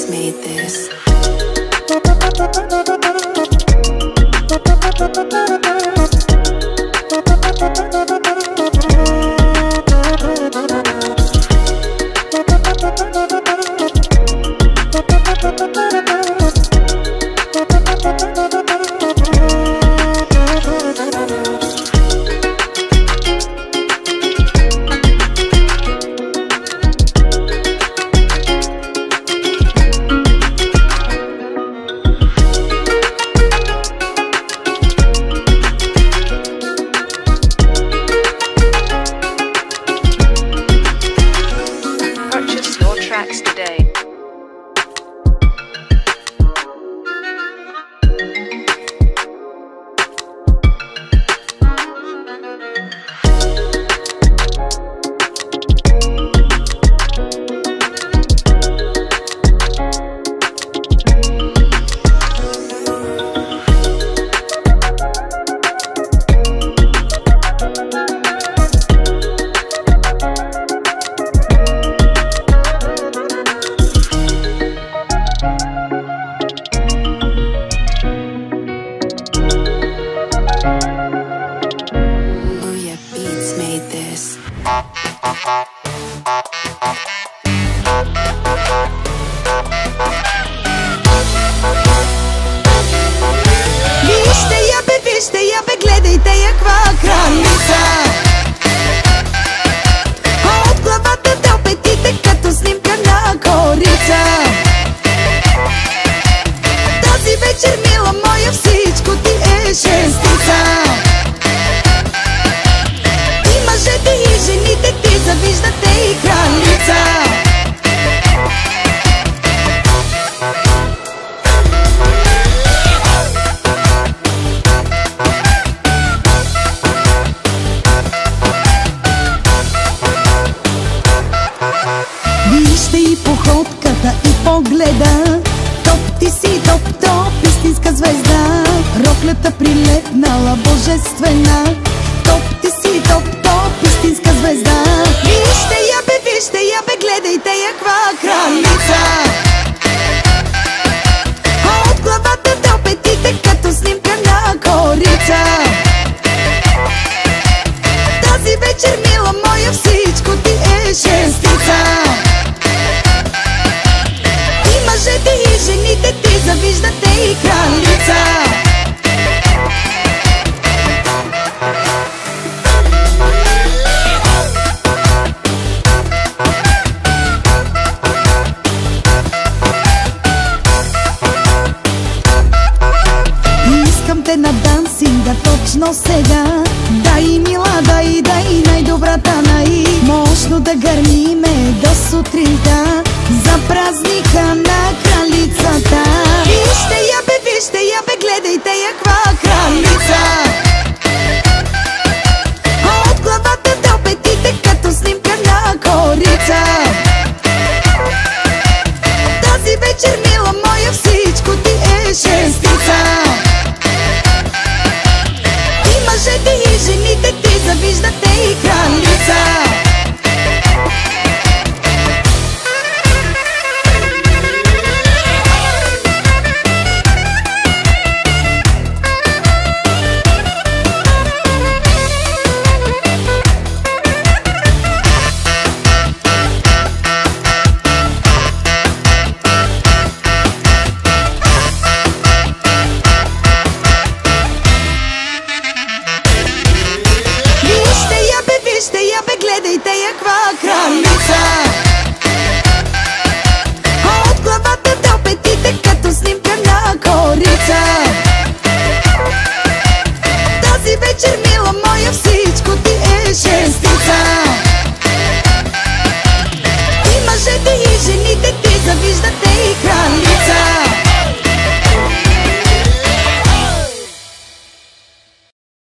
Beats made this. Purchase your tracks today. Вижте я бе, гледайте я, каква кралица. От главата до петите, като снимка на корица. Тази вечер, мила моя, всичко ти е шестица. И мъжете и жените ти завиждате и кралица. Вижте и походката, и погледа. Топ, ти си топ, истинска звезда. Роклята прилепнала божествена. Топ, ти си топ, истинска звезда. Вижте я бе, гледайте я, каква кралица. От главата до петите, като снимка на корица. Тази вечер, мила моя, всичко ти е шестица. И мъжете и жените ти завиждате и кралица. Искам те на дансинга точно сега. Дай, мила, дай, най-добрата най. Мощно да гърмиме до сутринта за празника на кралицата. Вижте я бе, гледайте я, каква кралица. От главата до петите, като снимка на корица. Тази вечер, мила моя, всичко ти е шестица. И мъжете и жените ти завиждате и кралица. Вижте я бе, гледайте я, каква кралица.